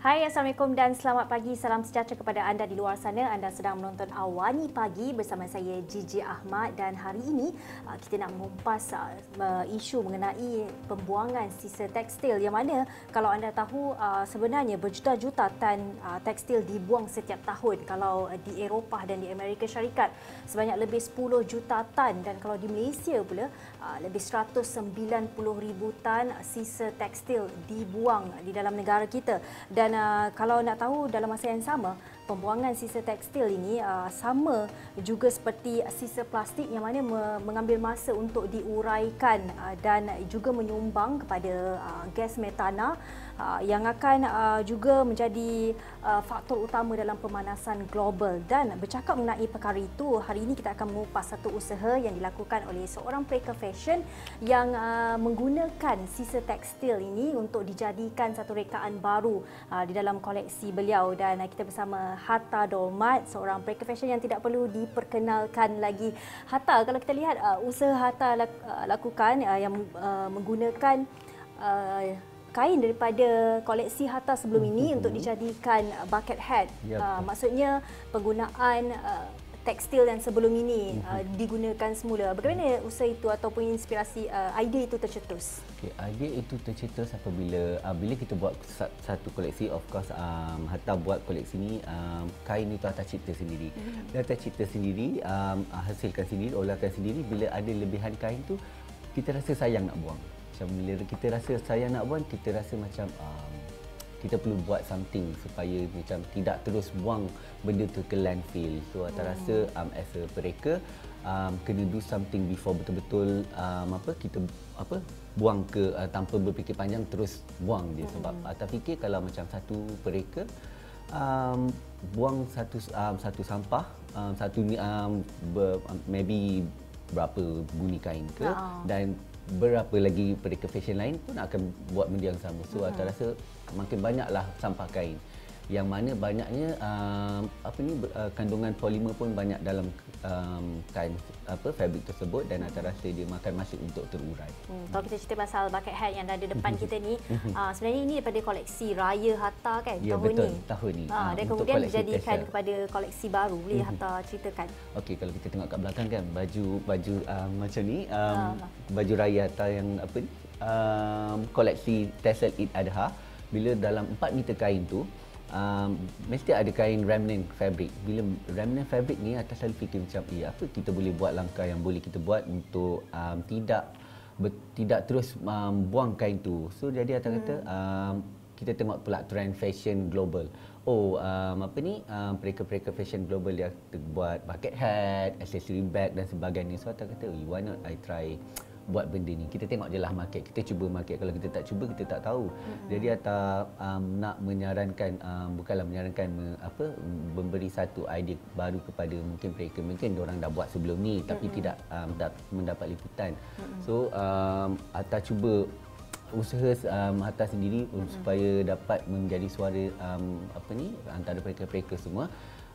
Hai, Assalamualaikum dan selamat pagi. Salam sejahtera kepada anda di luar sana. Anda sedang menonton Awani Pagi bersama saya Gigi Ahmad, dan hari ini kita nak mengupas isu mengenai pembuangan sisa tekstil yang mana kalau anda tahu sebenarnya berjuta-juta tan tekstil dibuang setiap tahun. Kalau di Eropah dan di Amerika Syarikat sebanyak lebih 10 juta tan, dan kalau di Malaysia pula lebih 190,000 tan sisa tekstil dibuang di dalam negara kita. Dan kalau nak tahu, dalam masa yang sama, pembuangan sisa tekstil ini sama juga seperti sisa plastik yang mana mengambil masa untuk diuraikan dan juga menyumbang kepada gas metana yang akan juga menjadi faktor utama dalam pemanasan global. Dan bercakap mengenai perkara itu, hari ini kita akan mengupas satu usaha yang dilakukan oleh seorang peker fashion yang menggunakan sisa tekstil ini untuk dijadikan satu rekaan baru di dalam koleksi beliau. Dan kita bersama Hatta Dormat, seorang peker fashion yang tidak perlu diperkenalkan lagi. Hatta, kalau kita lihat usaha Hatta lakukan yang menggunakan kain daripada koleksi Hatta sebelum ini untuk dijadikan bucket hat. Maksudnya penggunaan tekstil yang sebelum ini digunakan semula. Bagaimana usaha itu ataupun inspirasi idea itu tercetus? Okay, idea itu tercetus apabila bila kita buat satu koleksi. Of course Hatta buat koleksi ni, kain itu Hatta cipta sendiri. Hatta cipta sendiri, hasilkan sendiri, olahkan sendiri. Bila ada lebihan kain tu, kita rasa sayang nak buang. Macam bila kita rasa sayang nak buang, kita rasa macam kita perlu buat something supaya macam tidak terus buang benda tu ke landfill. So Hatta rasa as a pereker kena do something before betul-betul kita buang ke tanpa berfikir panjang terus buang dia. Sebab Hatta fikir kalau macam satu pereker buang satu sampah maybe berapa guni kain ke, dan berapa lagi pereker fashion lain pun akan buat benda yang sama. So Hatta rasa makin banyaklah sampah kain, yang mana banyaknya kandungan polimer pun banyak dalam kain fabric tersebut, dan Hatta rasa dia makan masa untuk terurai. Kalau kita cerita pasal bucket hat yang ada depan kita ni, sebenarnya ini daripada koleksi Raya Hatta kan, ya, tahun betul, ni. Tahun ni. Dan kemudian dijadikan kepada koleksi baru. Boleh Hatta ceritakan? Okey, kalau kita tengok kat belakang kan, baju macam ni, baju Raya Hatta yang koleksi Tassel Eid Adha. Bila dalam 4 meter kain tu, mesti ada kain remnant fabric. Bila remnant fabric ni, Hatta selalu fikir macam, apa kita boleh buat langkah yang boleh kita buat untuk tidak terus buang kain tu. So jadi Hatta kata, kita tengok pula trend fashion global. Pereker-pereker fashion global dia buat bucket hat, accessory bag dan sebagainya. So Hatta kata, why not I try buat benda ni. Kita tengok je lah market, kita cuba market. Kalau kita tak cuba, kita tak tahu. Jadi Hatta nak menyarankan, bukanlah menyarankan, memberi satu idea baru kepada mungkin mereka. Mungkin diorang dah buat sebelum ni tapi tidak mendapat liputan. So Hatta cuba usaha Hatta sendiri supaya dapat menjadi suara antara pereker-pereker semua,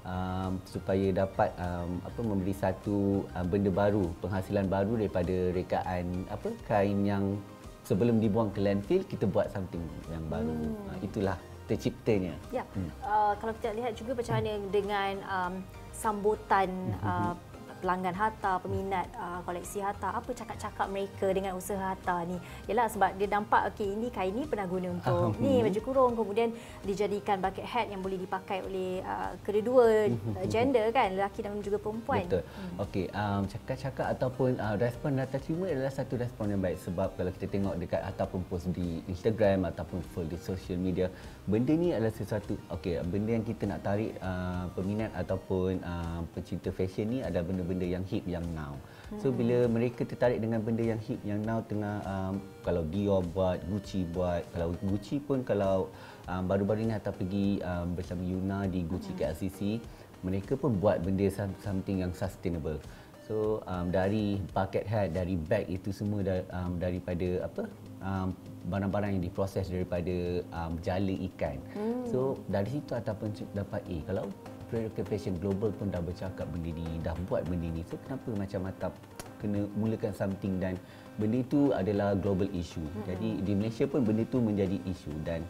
supaya dapat memberi satu benda baru, penghasilan baru daripada rekaan kain yang sebelum dibuang ke landfill, kita buat something yang baru. Itulah terciptanya. Ya. Kalau kita lihat juga macam mana dengan sambutan pelanggan Hatta, peminat koleksi Hatta, apa cakap-cakap mereka dengan usaha Hatta ni? Yalah, sebab dia nampak ini kain ni pernah guna untuk ni baju kurung, kemudian dijadikan bucket hat yang boleh dipakai oleh kedua-dua gender kan, lelaki dan juga perempuan. Betul. Okey, cakap-cakap ataupun respon Hatta terima adalah satu respon yang baik, sebab kalau kita tengok dekat ataupun post di Instagram ataupun full di social media, benda ni adalah sesuatu benda yang kita nak tarik peminat ataupun pecinta fashion ni adalah benda-benda yang hip, yang now. So bila mereka tertarik dengan benda yang hip, yang now tengah, kalau Dior buat, Gucci buat, kalau Gucci pun kalau baru-baru ini Hatta pergi bersama Yuna di Gucci KLCC, mereka pun buat benda something yang sustainable. So dari bucket hat, dari bag, itu semua daripada barang-barang yang diproses daripada jala ikan. So dari situ Hatta pun dapat kalau pereker fashion global pun dah bercakap benda ni, dah buat benda ni, so kenapa macam Hatta kena mulakan something, dan benda itu adalah global issue. Jadi di Malaysia pun benda itu menjadi isu, dan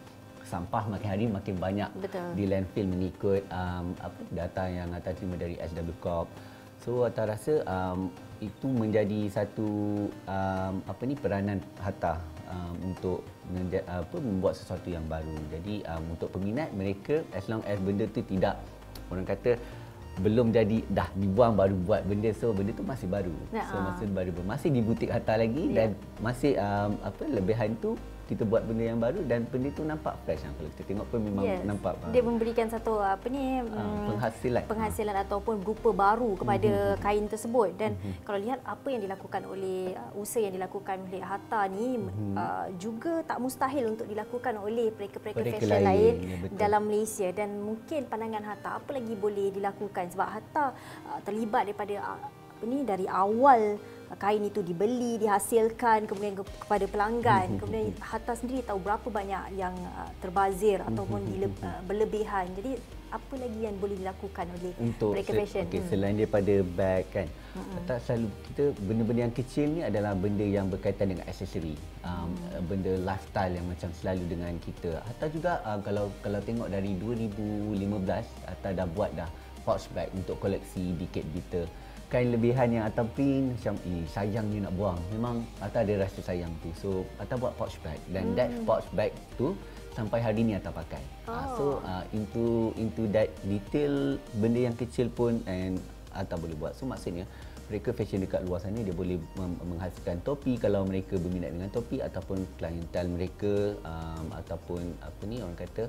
sampah makin hari makin banyak Betul. di landfill mengikut data yang Atta terima dari SW Corp. So Atta rasa itu menjadi satu peranan Hatta untuk membuat sesuatu yang baru. Jadi untuk peminat mereka, as long as benda tu tidak, orang kata, belum jadi dah dibuang baru buat benda, so benda tu masih baru. So masih di butik Hatta lagi, dan masih lebihan tu kita buat benda yang baru dan benda tu nampak fresh. Kalau kita tengok pun memang nampak dia memberikan satu penghasilan ataupun berupa baru kepada kain tersebut. Dan kalau lihat apa yang dilakukan oleh usaha yang dilakukan oleh Hatta ni juga tak mustahil untuk dilakukan oleh mereka fashion lain dalam Malaysia. Dan mungkin pandangan Hatta apa lagi boleh dilakukan, sebab Hatta terlibat daripada dari awal kain itu dibeli, dihasilkan, kemudian kepada pelanggan. Kemudian Hatta sendiri tahu berapa banyak yang terbazir ataupun berlebihan. Jadi apa lagi yang boleh dilakukan oleh mereka fashion? Selain daripada bag kan, Hatta selalu, kita benda-benda yang kecil ni adalah benda yang berkaitan dengan aksesori, benda lifestyle yang macam selalu dengan kita. Hatta juga kalau tengok dari 2015 Hatta dah buat pouch bag untuk koleksi Decade Beater. Kain lebihan yang Atta print macam sayangnya nak buang. Memang Atta ada rasa sayang tu. So Atta buat pouch bag, dan that pouch bag tu sampai hari ni Atta pakai. So into that detail, benda yang kecil pun and Atta boleh buat. So maksudnya mereka fashion dekat luar sana dia boleh menghasilkan topi kalau mereka berminat dengan topi, ataupun klientel mereka ataupun orang kata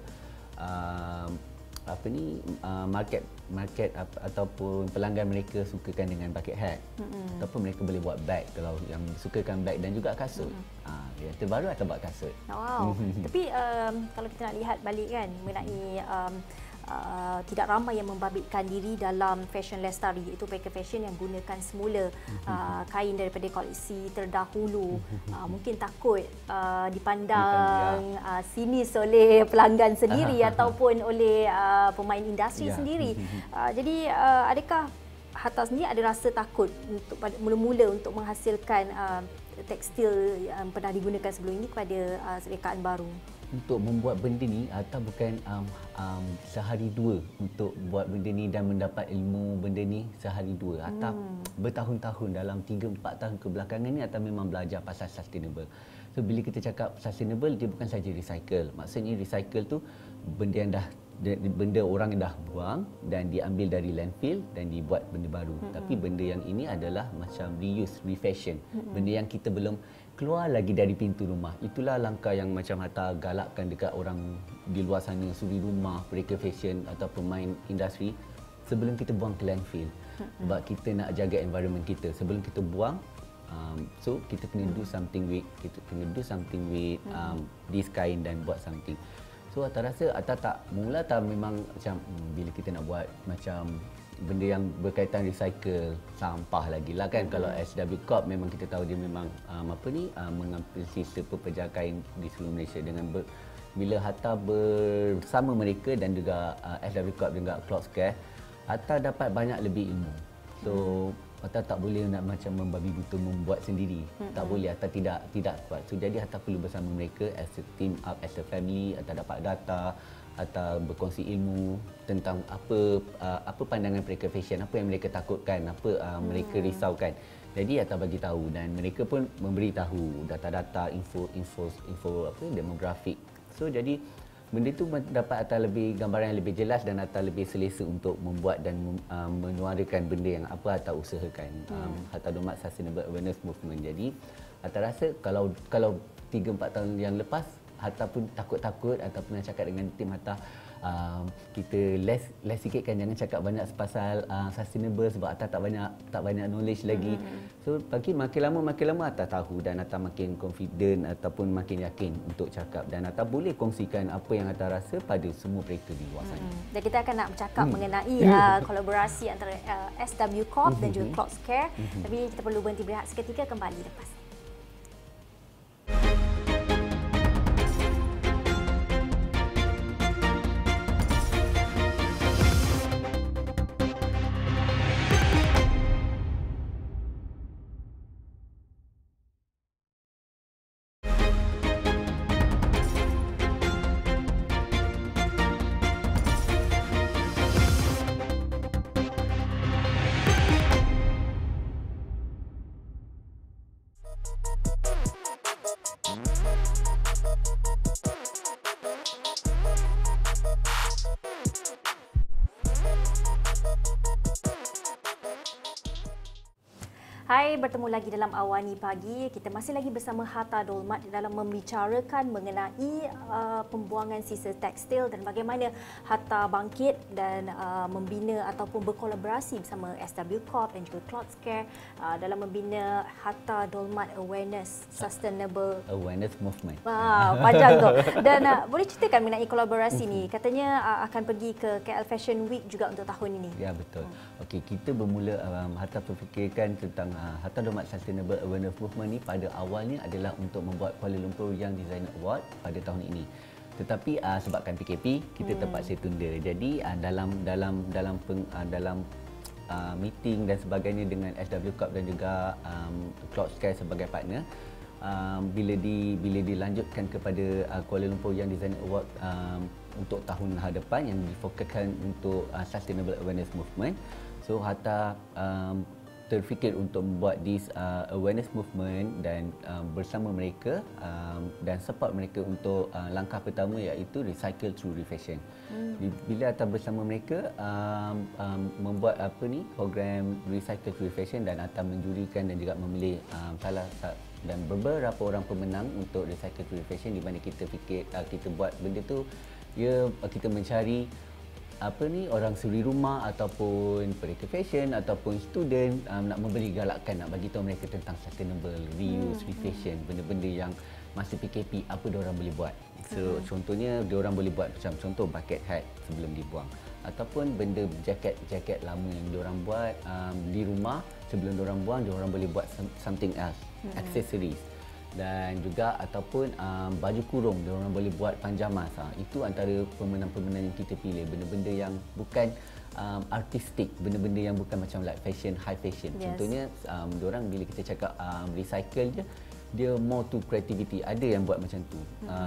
market ataupun pelanggan mereka sukakan dengan bucket hat, ataupun mereka boleh buat bag kalau yang sukakan bag, dan juga kasut. Yang terbaru Atta buat kasut. Wow. Tapi kalau kita nak lihat balik kan mengenai tidak ramai yang membabitkan diri dalam fashion lestari, itu mereka fashion yang gunakan semula kain daripada koleksi terdahulu. Mungkin takut dipandang sinis oleh pelanggan sendiri ataupun oleh pemain industri sendiri. Jadi adakah Hatta sendiri ada rasa takut untuk mula-mula untuk menghasilkan tekstil yang pernah digunakan sebelum ini kepada rekaan baru? Untuk membuat benda ni, Hatta bukan sehari dua untuk buat benda ni dan mendapat ilmu benda ni sehari dua. Hatta bertahun-tahun, dalam 3-4 tahun kebelakangan ni Hatta memang belajar pasal sustainable. So bila kita cakap sustainable, dia bukan saja recycle. Maksudnya recycle tu benda yang benda orang yang dah buang dan diambil dari landfill dan dibuat benda baru. Tapi benda yang ini adalah macam reuse, refashion. Benda yang kita belum keluar lagi dari pintu rumah. Itulah langkah yang macam Hatta galakkan dekat orang di luar sana, suri rumah, mereka fashion atau pemain industri, sebelum kita buang ke landfill. Sebab kita nak jaga environment kita. Sebelum kita buang, so kita kena do something with this kain dan buat something. So Atta rasa Atta tak memang macam bila kita nak buat macam benda yang berkaitan recycle, sampah lagi lah kan. Kalau SW Corp memang kita tahu dia memang mengambil sisa pekerja kain di seluruh Malaysia. Dengan bila Hatta bersama mereka dan juga SW Corp dan juga Cloth Care, Hatta dapat banyak lebih ilmu. So Hatta tak boleh nak macam membabi buta membuat sendiri. Tak boleh, Hatta tidak kuat. So jadi Hatta perlu bersama mereka as a team up, as a family. Hatta dapat data, atau berkongsi ilmu tentang apa pandangan mereka fashion, apa yang mereka takutkan, apa mereka risaukan. Jadi Atta bagi tahu dan mereka pun memberi tahu data-data, info demografik. So jadi benda tu dapat Atta lebih gambaran yang lebih jelas dan Atta lebih selesa untuk membuat dan menyuarakan benda yang apa Atta usahakan. Hatta Domat Sustainable Awareness Movement. Jadi Atta rasa kalau 3-4 tahun yang lepas Hatta pun takut-takut ataupun nak cakap dengan tim Hatta, kita less sikit kan, jangan cakap banyak pasal sustainable sebab Hatta tak banyak knowledge lagi. So makin lama Hatta tahu dan Hatta makin confident ataupun makin yakin untuk cakap, dan Hatta boleh kongsikan apa yang Hatta rasa pada semua mereka di luar sana. Dan kita akan nak bercakap mengenai kolaborasi antara SW Corp dan juga Cloth Care. Tapi kita perlu berhenti berehat seketika, kembali lepas. Hai, bertemu lagi dalam Awani Pagi. Kita masih lagi bersama Hatta Dolmat dalam membicarakan mengenai pembuangan sisa tekstil dan bagaimana Hatta bangkit dan membina ataupun berkolaborasi bersama SW Corp dan juga Clothscare dalam membina Hatta Dolmat Awareness Sustainable Awareness Movement. Panjang tu. Dan boleh ceritakan mengenai kolaborasi ni? Katanya akan pergi ke KL Fashion Week juga untuk tahun ini. Ya, betul. Okey, kita bermula Hatta berfikirkan tentang Hatta Dolmat Sustainable Awareness Movement ni pada awalnya adalah untuk membuat Kuala Lumpur Young Designer Award pada tahun ini. Tetapi sebabkan PKP kita terpaksa tunda. Jadi dalam meeting dan sebagainya dengan SW Corp dan juga Clothscare sebagai partner, bila dilanjutkan kepada Kuala Lumpur Young Designer Award untuk tahun hadapan yang difokuskan untuk Sustainable Awareness Movement. So Hatta terfikir untuk membuat this awareness movement dan bersama mereka dan support mereka untuk langkah pertama iaitu recycle through refashion. Bila Hatta bersama mereka membuat program recycle through refashion dan Hatta menjurikan dan juga memilih dan beberapa orang pemenang untuk recycle through refashion, di mana kita fikir kita buat benda tu kita mencari orang suri rumah ataupun pekerja fashion ataupun student nak memberi galakan, nak bagi tahu mereka tentang sustainable, reuse, refashion, benda-benda yang masa PKP apa diorang boleh buat. So contohnya diorang boleh buat macam contoh bucket hat sebelum dibuang, ataupun benda jaket lama yang diorang buat di rumah sebelum diorang buang, diorang boleh buat something else, accessories. Dan juga ataupun baju kurung diorang boleh buat panjamas. Itu antara pemenang-pemenang yang kita pilih, benda-benda yang bukan artistik, benda-benda yang bukan macam like fashion, high fashion. Yes. Contohnya diorang bila kita cakap recycle je, dia more to creativity. Ada yang buat macam tu.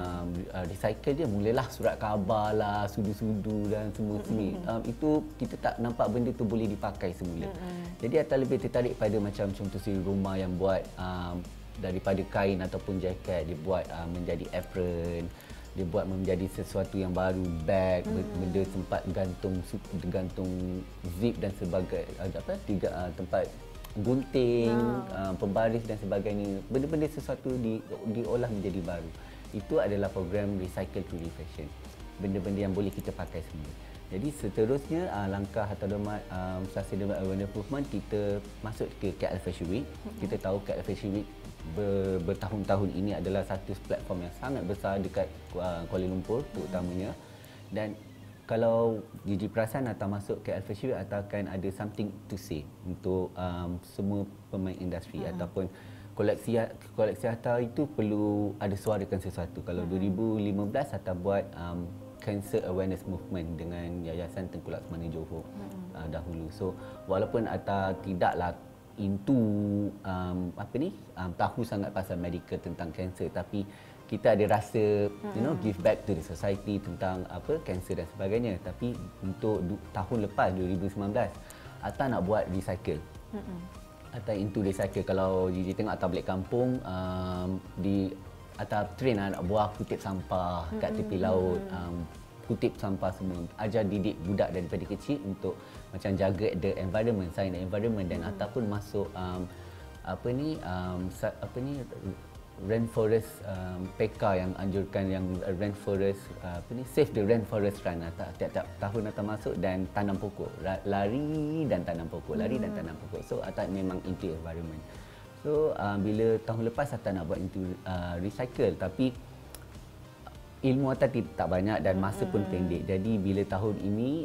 Recycle dia mulalah surat khabar lah, sudu-sudu dan semua sini. Itu kita tak nampak benda tu boleh dipakai semula. Jadi Hatta lebih tertarik pada macam contoh si rumah yang buat daripada kain ataupun jaket, dia buat menjadi apron, dia buat menjadi sesuatu yang baru, bag, benda tempat gantung zip dan sebagainya, tempat gunting, pembaris dan sebagainya, benda-benda sesuatu diolah menjadi baru. Itu adalah program recycle to refashion, benda-benda yang boleh kita pakai semula. Jadi seterusnya langkah Hatta Dolmat Sustainable Awareness Movement, kita masuk ke KL Fashion Week. Kita tahu KL Fashion Week bertahun-tahun ini adalah satu platform yang sangat besar dekat Kuala Lumpur terutamanya. Dan kalau Gigi perasan Hatta masuk KL Fashion Week, Hatta akan ada something to say untuk semua pemain industri ataupun koleksi Hatta itu perlu ada suarakan sesuatu. Kalau 2015 Hatta buat Cancer Awareness Movement dengan Yayasan Tengku Laksmana Johor dahulu. So walaupun Hatta tidaklah into tahu sangat pasal medical tentang kanser, tapi kita ada rasa give back to the society tentang kanser dan sebagainya. Tapi untuk tahun lepas 2019 Hatta nak buat recycle. Hatta into recycle. Kalau Gigi tengok Hatta balik kampung, Hatta train nak buah kutip sampah kat tepi laut, kutip sampah semua. Ajar didik budak daripada kecil untuk macam jaga the environment, sayang the environment. Dan Hatta pun masuk rainforest PK yang anjurkan, yang rainforest save the rainforest run. Tiap-tiap tahun Hatta masuk dan tanam pokok, lari dan tanam pokok, lari dan tanam pokok. So Hatta memang into environment. So bila tahun lepas Hatta nak buat into recycle, tapi ilmu Hatta tak banyak dan masa pun pendek. Jadi bila tahun ini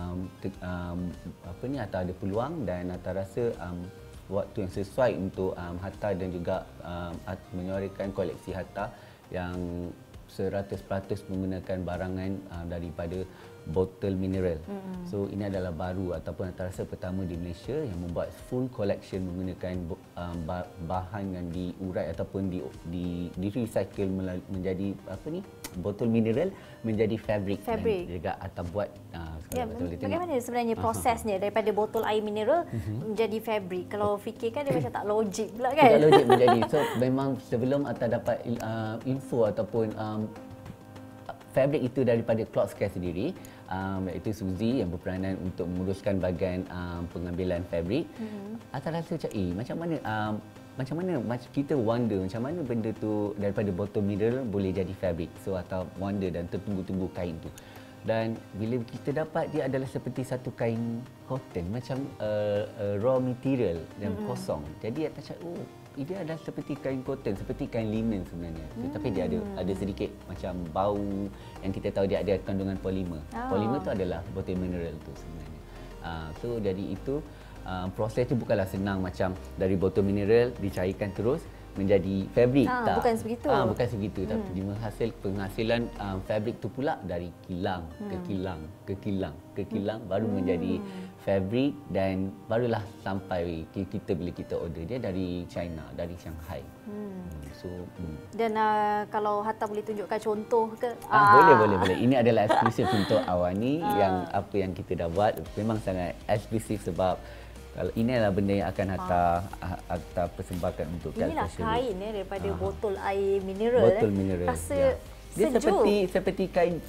Hatta ada peluang dan Hatta rasa waktu yang sesuai untuk Hatta dan juga menyuarakan koleksi Hatta yang 100% menggunakan barangan daripada botol mineral. So ini adalah baru ataupun Hatta rasa pertama di Malaysia yang membuat full collection menggunakan bahan yang diurai ataupun di recycle menjadi botol mineral menjadi fabric. Dan juga Hatta buat bagaimana sebenarnya prosesnya daripada botol air mineral menjadi fabric? Kalau fikirkan dia macam tak logik pula kan? Tak logik menjadi. So memang sebelum Hatta dapat info ataupun fabric itu daripada Cloth Care sendiri, iaitu Suzy yang berperanan untuk menguruskan bahagian pengambilan fabric. Atas rasa macam mana kita wonder macam mana benda tu daripada botol mineral boleh jadi fabric. So atau wonder dan tertunggu-tunggu kain tu. Dan bila kita dapat, dia adalah seperti satu kain cotton, macam raw material yang kosong. Jadi atas cakap, dia adalah seperti kain cotton, seperti kain linen sebenarnya. Tetapi dia ada sedikit macam bau yang kita tahu dia ada kandungan polimer. Polimer tu adalah botol mineral tu sebenarnya. So jadi itu proses tu bukanlah senang macam dari botol mineral dicairkan terus menjadi fabric. Tak. Bukan sebegitu. Bukan sebegitu. Tapi penghasilan fabric tu pula dari kilang ke kilang baru menjadi fabric, dan barulah sampai kita bila kita order dia dari China, dari Shanghai. Dan kalau Hatta boleh tunjukkan contoh ke? Boleh. Ini adalah eksklusif untuk Awani. Yang apa yang kita dah buat memang sangat eksklusif, sebab kalau ini adalah benda yang akan Hatta persembahkan untuk inilah kain daripada botol air mineral. Botol mineral. Rasa dia sejuk. seperti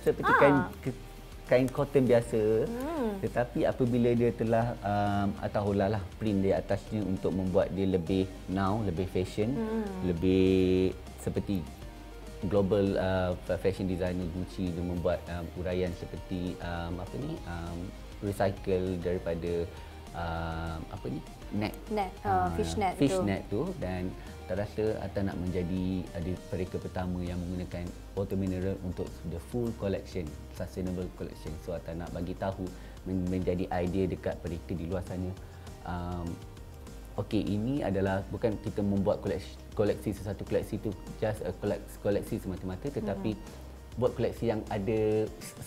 kain cotton biasa. Tetapi apabila dia telah tahulah print dia atasnya untuk membuat dia lebih lebih fashion, lebih seperti global fashion designer Gucci, dia membuat uraian seperti recycle daripada net fishnet tu, dan terasa Hatta nak menjadi mereka pertama yang menggunakan botol mineral untuk the full collection, sustainable collection. So Hatta nak bagi tahu, menjadi idea dekat mereka di luar sana. Okey, ini adalah bukan kita membuat koleksi sesuatu koleksi tu just koleksi semata-mata, tetapi buat koleksi yang ada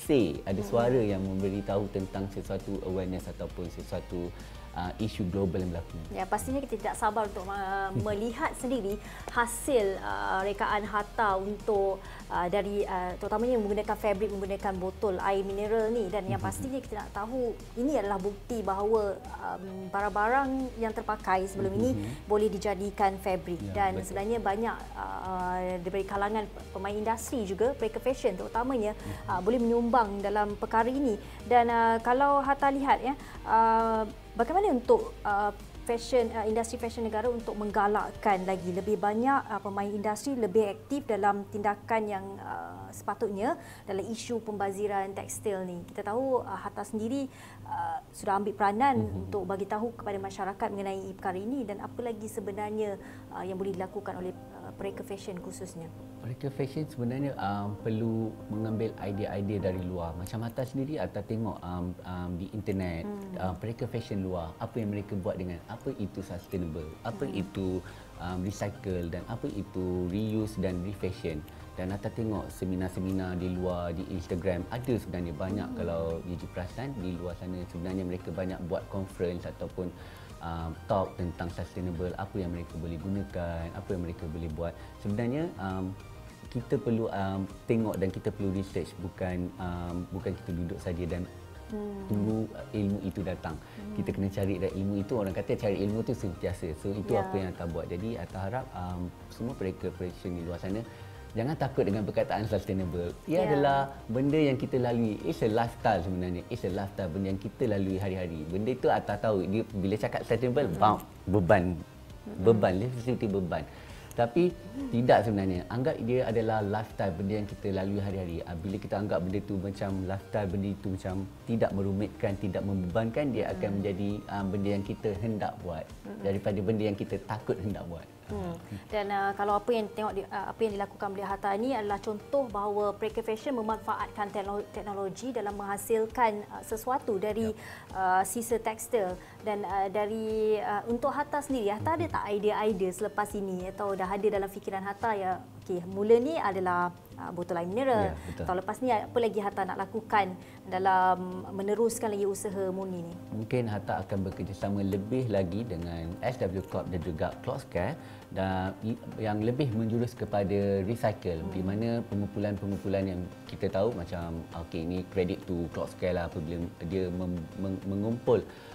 ada suara yang memberi tahu tentang sesuatu awareness ataupun sesuatu isu global yang berlaku. Ya, pastinya kita tidak sabar untuk melihat sendiri hasil rekaan Hatta untuk dari terutamanya menggunakan fabric, menggunakan botol air mineral ni, dan yang pastinya kita nak tahu ini adalah bukti bahawa barang-barang yang terpakai sebelum ini boleh dijadikan fabric. Dan betul. Sebenarnya banyak dari kalangan pemain industri juga, mereka fashion terutamanya boleh menyumbang dalam perkara ini. Dan kalau Hatta lihat bagaimana untuk industri fashion negara untuk menggalakkan lagi lebih banyak pemain industri lebih aktif dalam tindakan yang sepatutnya dalam isu pembaziran tekstil ni. Kita tahu Hatta sendiri sudah ambil peranan untuk bagi tahu kepada masyarakat mengenai perkara ini, dan apa lagi sebenarnya yang boleh dilakukan oleh mereka fashion khususnya. Mereka fashion sebenarnya perlu mengambil idea-idea dari luar. Macam Hatta sendiri, Hatta tengok di internet, mereka fashion luar, apa yang mereka buat dengan apa itu sustainable, apa itu recycle, dan apa itu reuse dan refashion. Dan Hatta tengok seminar-seminar di luar, di Instagram, ada sebenarnya banyak. Kalau Gigi perasan di luar sana sebenarnya mereka banyak buat conference ataupun talk tentang sustainable, apa yang mereka boleh gunakan, apa yang mereka boleh buat. Sebenarnya kita perlu tengok dan kita perlu research, bukan kita duduk saja dan tunggu ilmu itu datang. Kita kena cari ilmu itu. Orang kata cari ilmu itu sentiasa. So itu apa yang Hatta buat. Jadi Hatta harap semua mereka fashion di luar sana jangan takut dengan perkataan sustainable. Ia adalah benda yang kita lalui. It's a lifestyle sebenarnya. It's a lifestyle, benda yang kita lalui hari-hari. Benda itu Hatta tahu. Dia, bila cakap sustainable, beban. Dia seperti beban. Tapi tidak sebenarnya. Anggap dia adalah lifestyle, benda yang kita lalui hari-hari. Bila kita anggap benda itu macam lifestyle, benda itu macam tidak merumitkan, tidak membebankan, dia akan menjadi benda yang kita hendak buat daripada benda yang kita takut hendak buat. Dan kalau apa yang dilakukan oleh Hatta ini adalah contoh bahawa Preka Fashion memanfaatkan teknologi dalam menghasilkan sesuatu dari sisa tekstil. Dan dari untuk Hatta sendiri, Hatta ada tak idea-idea selepas ini atau dah ada dalam fikiran Hatta ya, okey, mula ni adalah botol air mineral. Atau lepas ni apa lagi Hatta nak lakukan dalam meneruskan lagi usaha Murni ni? Mungkin Hatta akan bekerjasama lebih lagi dengan SW Corp dan juga Cloth Care, dan yang lebih menjurus kepada recycle, di mana pengumpulan yang kita tahu macam okey, ini kredit tu Cloth Care lah apabila dia mengumpul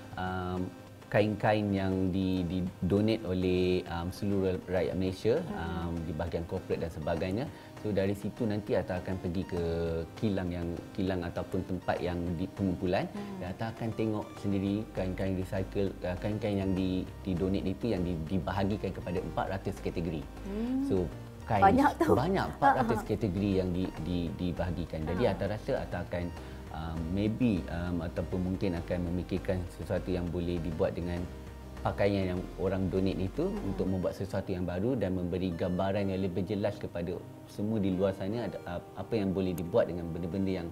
kain-kain yang didonate oleh seluruh rakyat Malaysia di bahagian corporate dan sebagainya. So dari situ nanti Atta akan pergi ke kilang ataupun tempat yang di pengumpulan dan Atta akan tengok sendiri kain-kain recycle, kain-kain yang didonate itu yang dibahagikan kepada 400 kategori. So kain banyak 400 kategori yang dibahagikan. Jadi Atta rasa Atta akan maybe ataupun mungkin akan memikirkan sesuatu yang boleh dibuat dengan pakaian yang orang donate itu untuk membuat sesuatu yang baru dan memberi gambaran yang lebih jelas kepada semua di luar sana apa yang boleh dibuat dengan benda-benda yang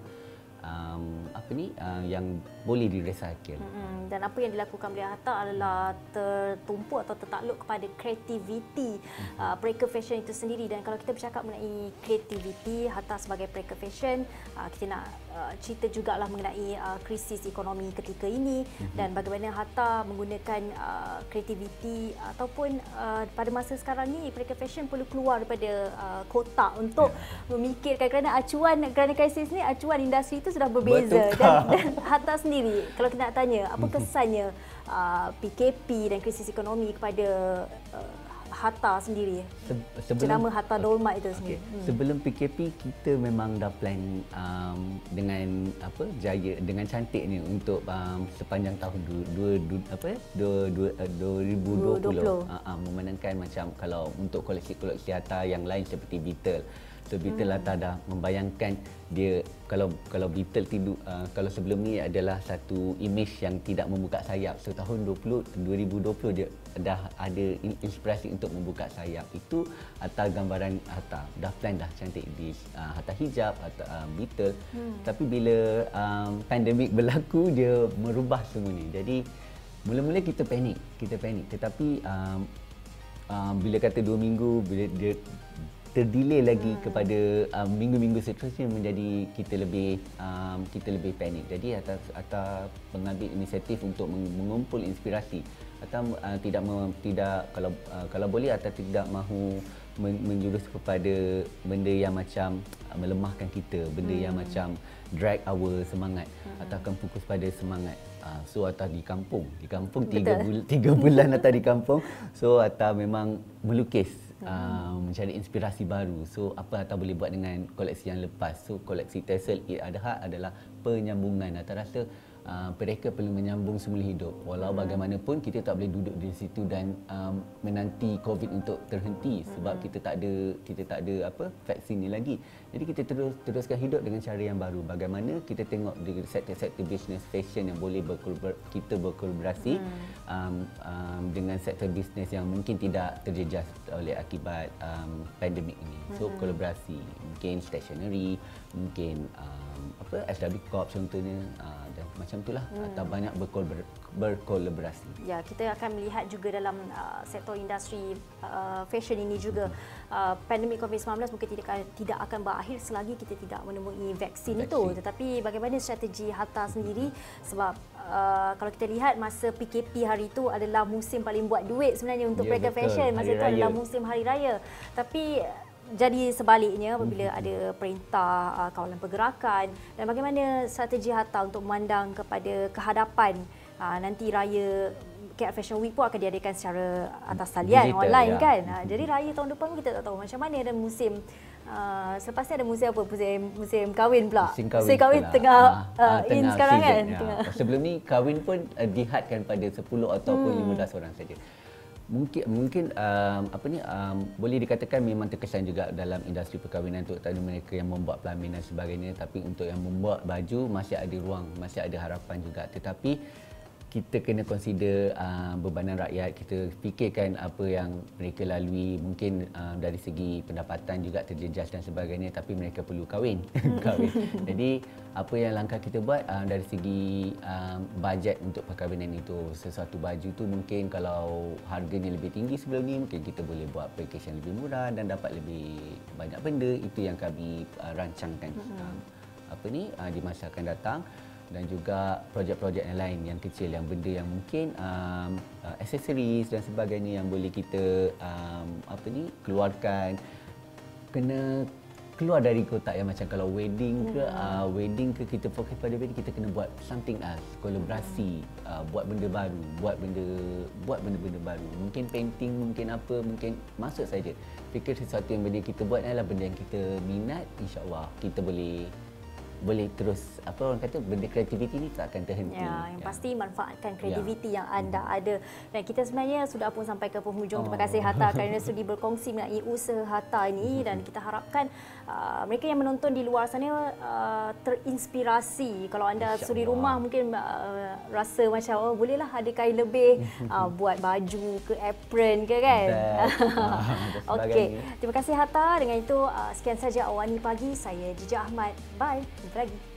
yang boleh di-recycle. Dan apa yang dilakukan oleh Hatta adalah tertumpu atau tertakluk kepada kreativiti Preker Fashion itu sendiri. Dan kalau kita bercakap mengenai kreativiti Hatta sebagai Preker Fashion, kita nak cerita jugalah mengenai krisis ekonomi ketika ini dan bagaimana Hatta menggunakan kreativiti ataupun pada masa sekarang ni Preker Fashion perlu keluar daripada kotak untuk memikirkan kerana krisis ni acuan industri itu sudah berbeza. Dan Hatta sendiri kalau kita nak tanya apa kesannya PKP dan krisis ekonomi kepada Hatta sendiri, jenama Hatta Dolmat itu sendiri. Sebelum PKP kita memang dah plan dengan dengan cantik ni untuk sepanjang tahun 2020. Memandangkan macam kalau untuk koleksi-koleksi Hatta yang lain seperti Beetle. So Beetle Hatta dah membayangkan dia kalau Beetle kalau sebelum ni adalah satu image yang tidak membuka sayap. So tahun 2020 dia dah ada inspirasi untuk membuka sayap. Itu Hatta gambaran Hatta. Dah plan dah cantik di Hatta hijab, Hatta Beetle. Tapi bila pandemik berlaku dia merubah semua ni. Jadi mula-mula kita panik. Tetapi bila kata 2 minggu bila dia terdelay lagi kepada minggu-minggu seterusnya menjadi kita lebih panik. Jadi Hatta mengambil inisiatif untuk mengumpul inspirasi. Hatta tidak kalau boleh Hatta tidak mahu menjurus kepada benda yang macam melemahkan kita, benda yang macam drag our semangat. Hatta akan fokus pada semangat. So Hatta di kampung 3 bulan Hatta di kampung. So Hatta memang melukis, mencari inspirasi baru. So apa Hatta boleh buat dengan koleksi yang lepas. So koleksi Tassel Eid Adha adalah penyambungan. Hatta rasa mereka perlu menyambung semula hidup. Walau bagaimanapun kita tak boleh duduk di situ dan menanti COVID untuk terhenti sebab kita tak ada vaksin ni lagi. Jadi kita teruskan hidup dengan cara yang baru. Bagaimana kita tengok di sektor-sektor bisnes fashion yang boleh kita berkolaborasi dengan sektor bisnes yang mungkin tidak terjejas oleh akibat pandemik ini. So kolaborasi, mungkin stationery, mungkin SW Corp contohnya, dan macam itulah atau banyak berkolaborasi. Ya, kita akan melihat juga dalam sektor industri fashion ini juga pandemik COVID-19 mungkin tidak akan berakhir selagi kita tidak menemui vaksin itu. Tetapi bagaimana strategi Hatta sendiri, sebab kalau kita lihat masa PKP hari itu adalah musim paling buat duit sebenarnya untuk Preker Fashion. Masa itu adalah musim hari raya. Tapi jadi sebaliknya apabila ada perintah kawalan pergerakan, dan bagaimana strategi Hatta untuk memandang kepada kehadapan nanti raya KL Fashion Week pun akan diadakan secara atas talian digital, online kan. Jadi raya tahun depan kita tak tahu macam mana, dan musim selepas ni ada musim apa? Musim kahwin pula. Musim kahwin tengah in sekarang season, kan. Sebelum ni kahwin pun dihadkan pada 10 ataupun 15 orang saja. Mungkin boleh dikatakan memang terkesan juga dalam industri perkahwinan untuk mereka yang membuat pelamin dan sebagainya, tapi untuk yang membuat baju masih ada ruang, masih ada harapan juga. Tetapi kita kena consider bebanan rakyat, kita fikirkan apa yang mereka lalui, mungkin dari segi pendapatan juga terjejas dan sebagainya, tapi mereka perlu kahwin. Jadi apa yang langkah kita buat dari segi bajet untuk perkahwinan itu, sesuatu baju tu mungkin kalau harganya lebih tinggi sebelum ni, mungkin kita boleh buat package yang lebih murah dan dapat lebih banyak benda. Itu yang kami rancangkan di masa akan datang. Dan juga projek-projek yang lain yang kecil, yang benda yang mungkin aksesoris dan sebagainya yang boleh kita keluarkan. Kena keluar dari kotak yang macam kalau wedding ke kita fokus pada wedding, kita kena buat something else, kolaborasi, buat benda baru, buat benda-benda baru. Mungkin painting, mungkin apa, mungkin masuk saja. Fikir sesuatu yang benda kita buat adalah benda yang kita minat, insya-Allah kita boleh terus, apa orang kata, benda kreativiti ni tak akan terhenti. Ya, yang pasti manfaatkan kreativiti yang anda ada. Dan kita sebenarnya sudah pun sampai ke penghujung. Terima kasih Hatta kerana sudi berkongsi mengenai usaha Hatta ini, dan kita harapkan mereka yang menonton di luar sana terinspirasi. Kalau anda suri rumah mungkin rasa macam bolehlah ada kain lebih, buat baju ke apron ke kan. Okey, terima kasih Hatta. Dengan itu sekian saja Awani Pagi. Saya Jijah Ahmad. Bye. Jumpa lagi.